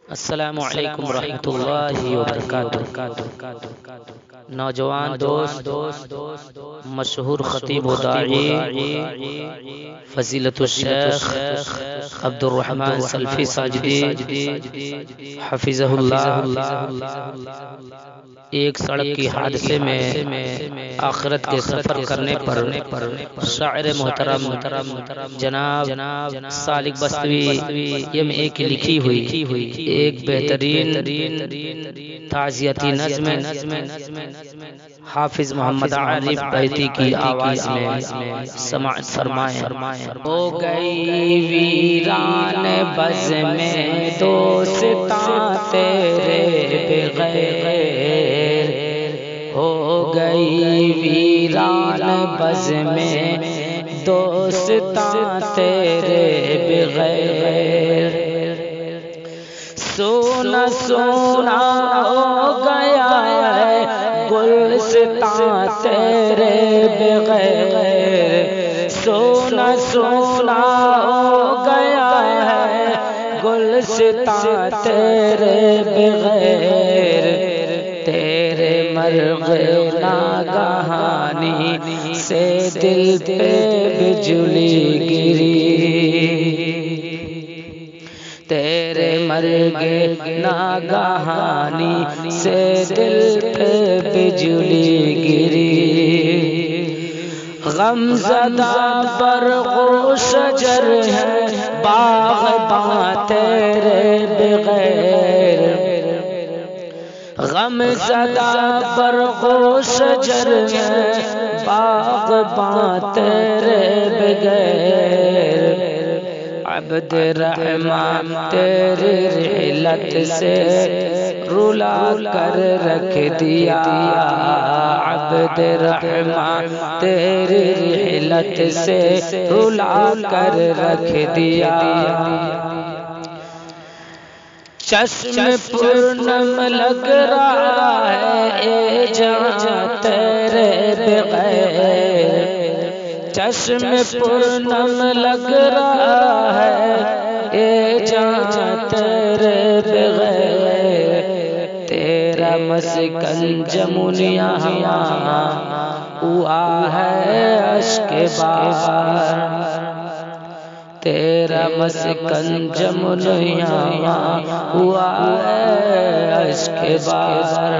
السلام علیکم ورحمۃ اللہ وبرکاتہ۔ نوجوان دوست، مشہور خطیب و داعی فضیلت الشیخ عبد الرحمن سلفی ساجدی حفظہ اللہ، ایک سڑک کی حادثے میں آخرت کے سفر کرنے پر شاعر محترم جناب سالک بستوی یم ایک لکھی ہوئی ایک بہترین تعزیتی نظم حافظ محمد عارف بیتی کی آواز میں سماعت فرمائیں۔ ہو گئی ویران بز میں دوستاں تیرے بغیر، ہو گئی ویران بز میں دوستاں تیرے بغیر، سونا سونا ہو گیا ہے گلستان تیرے بغیر، سونا سونا ہو گیا ہے گلستان تیرے بغیر، تیرے مرغ ناگہانی سے دل پہ بجلی گری، تیرے مرغ ناگہانی سے دل پہ بجلی گری، غم زدہ برق و شجر ہے باغباں تیرے بغیر، غم زدہ برق و شجر ہے باغباں تیرے بغیر، عبد الرحمن تیری رحلت سے رلا کر رکھ دیا، عبد الرحمن تیری رحلت سے رلا کر رکھ دیا، چشم پورنم لگ رہا ہے اے جان تیرے بغیر، چشم پورنم لگ رہا ہے اے جان تیرے بغیر، تیرا مسکن جمنیاں ہوا ہے اشک بار، تیرا مسکن جمنیاں ہوا ہے اشک بار،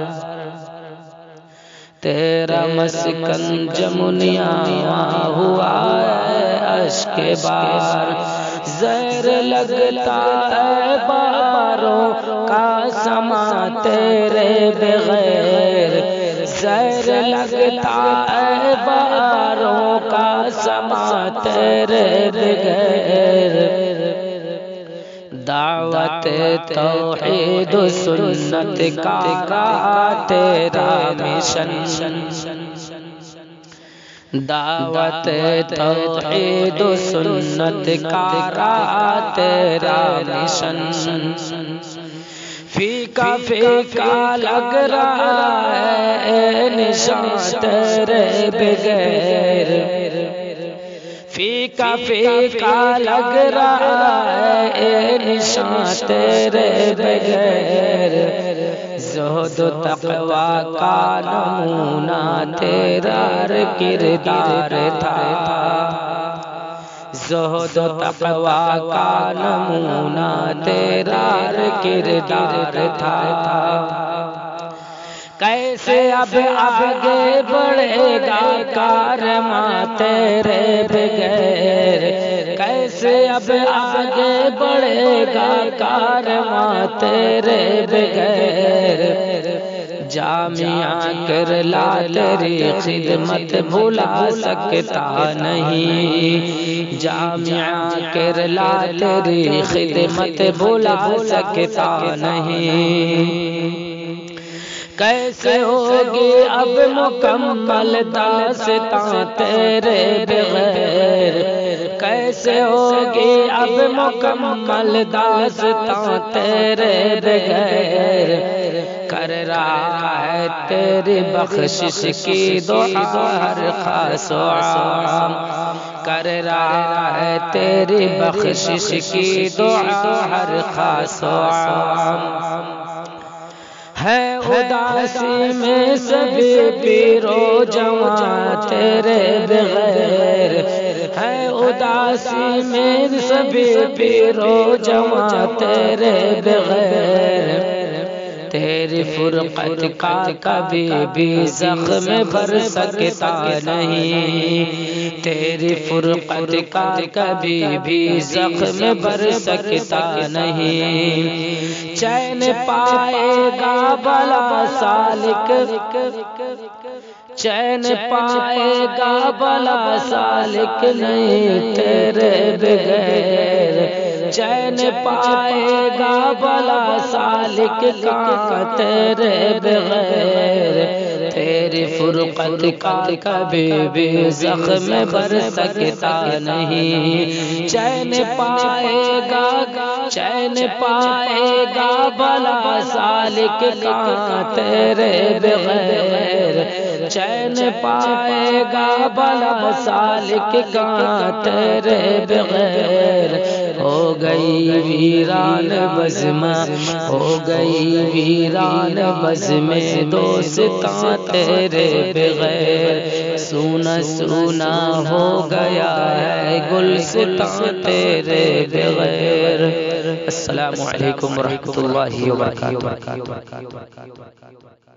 تیرا مسکن جمنیاں ہوا ہے اشک بار، زہر لگتا ہے باروں کا سما تیرے بغیر، زہر لگتا ہے باروں کا سما تیرے بغیر، دعوت توحید و سنت کا تیرا مشن، دعوت توحید و سنت کا تیرا مشن، فیکا فیکا لگ رہا ہے نشان تیرے بغیر، فیکا فیکا لگ رہا ہے نشان تیرے بغیر، زہد و تقوی کا نمونہ تیرا کردار تھا، زہد و تقوی کا نمونہ تیرا کردار تھا، کیسے اب آگے بڑھے گا کارواں تیرے بغیر، کیسے اب آگے بڑھے گا کارواں تیرے بغیر، جامعہ کرلا تیری خدمت بھلا سکتا نہیں، جامعہ کرلا تیری خدمت بھلا سکتا نہیں، کیسے ہوگی اب مکمل داستاں تیرے بغیر، کیسے ہوگی اب مکمل داستان تیرے بغیر، کر رہا ہے تیری بخشش کی دعا ہر خاص و عام، کر رہا ہے تیری بخشش کی دعا ہر خاص و عام۔ ہے اداسی میں سبھی پیر و جوان تیرے بغیر، ہے اداسی میں سبھی پیر و جوان تیرے بغیر، تیری فرقت کا کبھی بھی زخم بھر سکتا نہیں، تیری فرقت کا کبھی بھی زخم بھر سکتا نہیں، چین پائے گا بلا سالک، چین پائے گا بلا سالک نہیں تیرے بغیر، چین پائے گا بلا سالک کا تیرے بغیر، تیری فرقت کا کبھی بھی زخم بھر سکتا نہیں، چین پائے گا، چین پائے گا بلا سالک کا تیرے بغیر، چین پائے گا بلا سالک کا تیرے بغیر، ہو گئی ویران بزم، ہو گئی ویران بزم دوستاں تیرے بغیر، سونا سونا ہو گیا ہے گلستان تیرے بغیر۔ السلام علیکم ورحمۃ اللہ وبرکاتہ۔